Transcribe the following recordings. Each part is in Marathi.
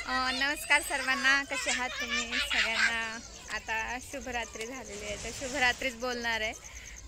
नमस्कार सर्वांना, कसे आहात तुम्ही सगळ्यांना. आता शुभरात्री झालेली आहे तर शुभरात्रीच बोलणार आहे.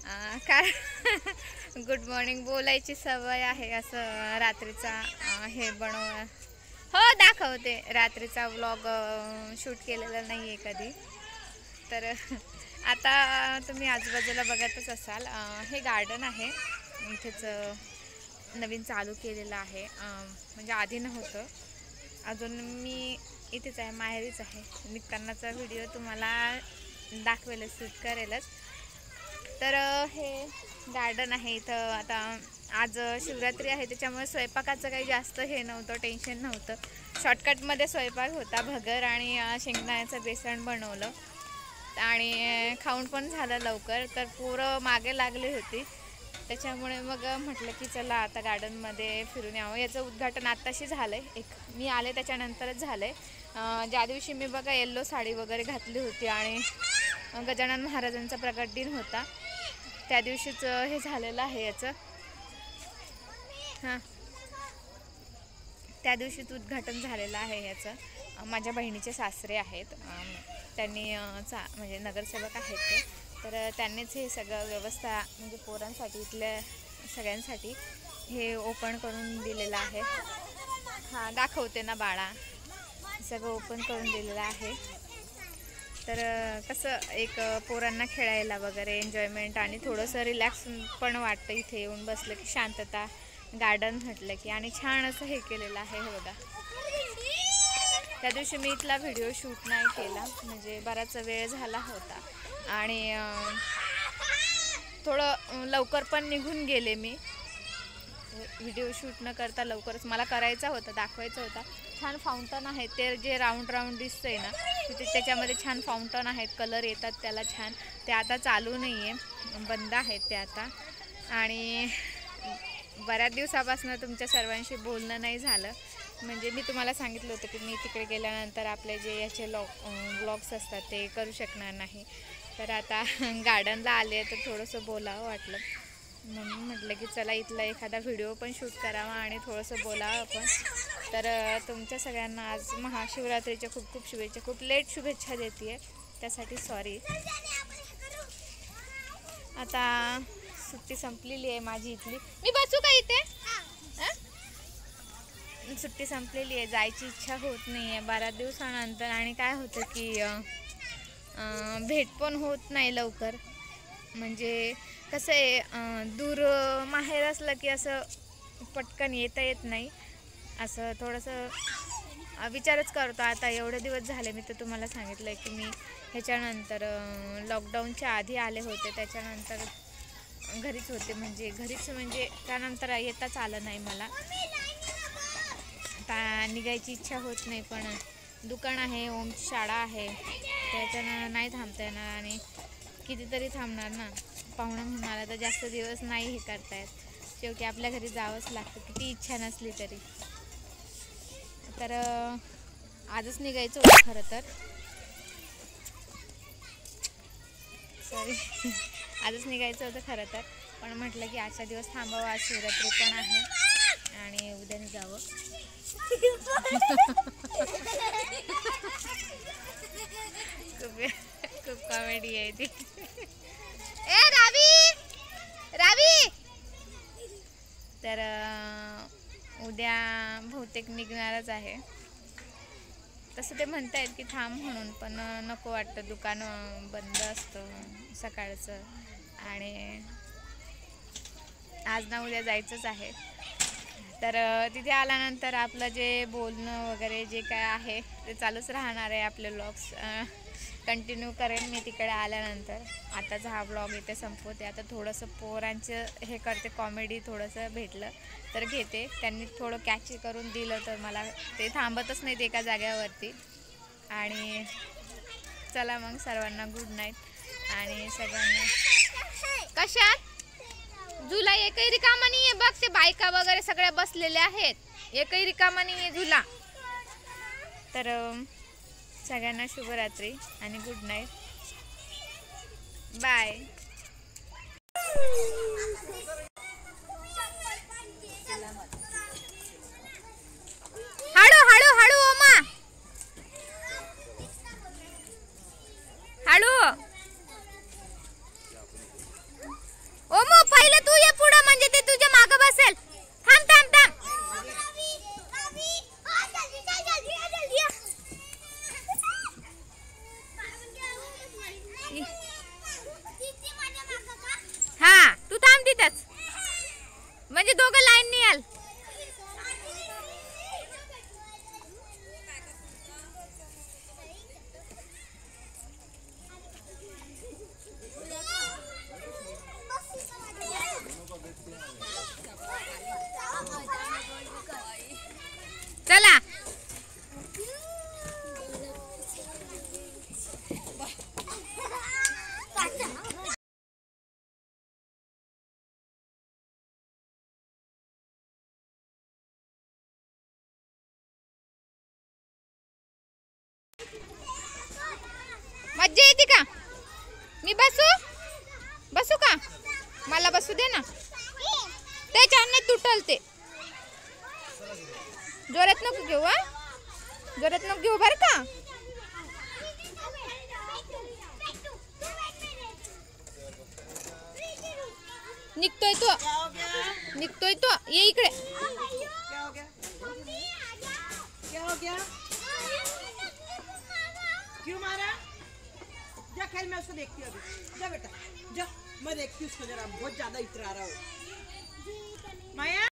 काय गुड मॉर्निंग बोलायची सवय आहे असं रात्रीचा हे बनव हो दाखवते. रात्रीचा व्लॉग शूट केलेला नाही आहे कधी. तर आता तुम्ही आजूबाजूला बघतच असाल, हे गार्डन आहे. इथेच नवीन चालू केलेलं आहे, म्हणजे आधी नव्हतं. अजून मी इथेच आहे, माहेरीच आहे. निघतानाचा व्हिडिओ तुम्हाला दाखवेलच, शूट करेलच. तर हे गार्डन आहे इथं. आता आज शिवरात्री आहे त्याच्यामुळे स्वयंपाकाचं काही जास्त हे नव्हतं, टेन्शन नव्हतं. शॉर्टकटमध्ये स्वयंपाक होता. भगर आणि शेंगदाण्याचं बेसन बनवलं आणि खाऊन पण झालं लवकर. तर पोरं मागे लागली होती त्याच्यामुळे मग म्हटलं की चला आता गार्डनमध्ये फिरून यावं. याचं उद्घाटन आत्ताशी झालं आहे, मी आले त्याच्यानंतरच झालं आहे. ज्या दिवशी मी बघा येल्लो साडी वगैरे घातली होती आणि गजानन महाराजांचा प्रकट दिन होता त्या दिवशीच हे झालेलं आहे याचं. हां, त्या दिवशीच उद्घाटन झालेलं आहे याचं. माझ्या बहिणीचे सासरे आहेत, त्यांनी म्हणजे नगरसेवक आहेत ते. तर त्यांनीच हे सगळं व्यवस्था म्हणजे पोरांसाठी इथल्या सगळ्यांसाठी हे ओपन करून दिलेलं आहे. हां दाखवते ना बाळा, सगळं ओपन करून दिलेलं आहे. तर कसं एक पोरांना खेळायला वगैरे एन्जॉयमेंट आणि थोडंसं रिलॅक्स पण वाटतं इथे येऊन बसलं की. शांतता, गार्डन म्हटलं की. आणि छान असं हे केलेलं आहे हे बघा. त्या दिवशी मी इथला व्हिडिओ शूट नाही केला म्हणजे बराच वेळ झाला होता आणि थोडं लवकर पण निघून गेले मी. व्हिडिओ शूट न करता लवकरच मला करायचा होता, दाखवायचा होता. छान फाउंटन आहे ते, जे राऊंड राऊंड दिसतंय ना तिथे, त्याच्यामध्ये छान फाउंटन आहेत, कलर येतात त्याला छान. ते आता चालू नाही आहे, बंद आहेत ते आता. आणि बऱ्याच दिवसापासून तुमच्या सर्वांशी बोलणं नाही झालं. म्हणजे मी तुम्हाला सांगितलं होतं की मी तिकडे गेल्यानंतर आपले जे याचे व्लॉग्स असतात ते करू शकणार नाही. तर आता गार्डनला आले तर थोडंसं बोलावं वाटलं, म्हणून म्हटलं की चला इथला एखादा व्हिडिओ पण शूट करावा आणि थोडंसं बोलावं आपण. तर तुमच्या सगळ्यांना आज महाशिवरात्रीच्या खूप खूप शुभेच्छा. खूप लेट शुभेच्छा देते आहे त्यासाठी सॉरी. आता सुट्टी संपलेली आहे माझी इथली. मी बसू का इथे? सुट्टी संपलेली आहे, जायची इच्छा होत नाही आहे 12 दिवसानंतर. आणि काय होतं की भेट पण होत नाही लवकर. म्हणजे कसं आहे, दूर माहेर असलं की असं पटकन येता येत नाही. असं थोडंसं विचारच करतो. आता एवढे दिवस झाले, मी तर तुम्हाला सांगितलं आहे की मी ह्याच्यानंतर लॉकडाऊनच्या आधी आले होते, त्याच्यानंतर घरीच होते. म्हणजे घरीच म्हणजे त्यानंतर येताच आलं नाही मला. आता निघायची इच्छा होत नाही, पण दुकान आहे, ओमची शाळा आहे, त्याच्यानं नाही थांबता येणार. आणि कितीतरी थांबणार ना, पाहुणं म्हणून आला तर जास्त दिवस नाही हे करतायत. शेवटी आपल्या घरी जावंच लागतं किती इच्छा नसली तरी. तर आजच निघायचं होतं खरं तर, सॉरी आजच निघायचं होतं खरं तर, पण म्हटलं की आजचा दिवस थांबावं, आज शिवरात्री पण आहे आणि उद्याने जावं. खूप कॉमेडी आहे ती. ए रावी रावी. तर उद्या बहुतेक निघणारच आहे. तसं ते म्हणतायत की थांब म्हणून, पण नको वाटतं, दुकान बंद असतं सकाळचं आणि आज ना उद्या जायचंच आहे. तर तिथे आल्यानंतर आपलं जे बोलणं वगैरे जे काय आहे ते चालूच राहणार आहे. आपले व्लॉग्स कंटिन्यू करेन मी तिकडे आल्यानंतर. आताचा हा व्लॉग इथे संपवते. आता थोडंसं पोरांचं हे करते, कॉमेडी थोडंसं भेटलं तर घेते. त्यांनी थोडं कॅच करून दिलं तर मला, ते थांबतच नाहीत एका जाग्यावरती. आणि चला मग सर्वांना गुड नाईट. आणि सगळ्यांना कशात झुला एकही रिकामा नाही आहे बघ, ते बायका वगैरे सगळ्या बसलेल्या आहेत, एकही रिकामा नाही आहे झुला. तर सगळ्यांना शुभरात्री आणि गुड नाईट, बाय. हळू हळू हळू ओमा. मी बसू बसू का? मला बसू दे ना. त्याच्याने तुटल ते. जोरात नको घेऊ हा. जोरात नको घेऊ बरं का. निघतोय तो. निघतोय तो. ये इकडे. क्या हो गया? क्यों मारा? जा खेल, मैं उसको देखती हूँ अभी. जा बेटा जा, मैं देखती हूँ उसको जरा, बहुत ज्यादा इतरा रहा हो. माया